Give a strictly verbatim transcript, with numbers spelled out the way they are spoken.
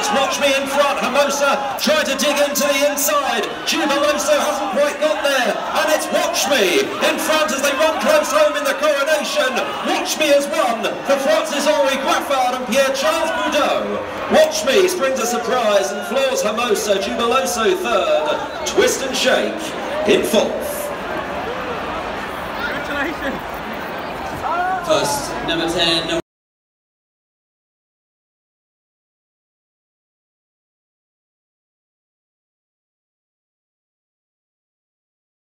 Watch Me in front. Hermosa try to dig into the inside. Jubiloso hasn't quite got there, and it's Watch Me in front as they run close home in the Coronation. Watch Me has won for Francis-Henri Graffard and Pierre-Charles Boudot. Watch Me springs a surprise and floors Hermosa. Jubiloso third. Twist and Shake in fourth. First, number ten.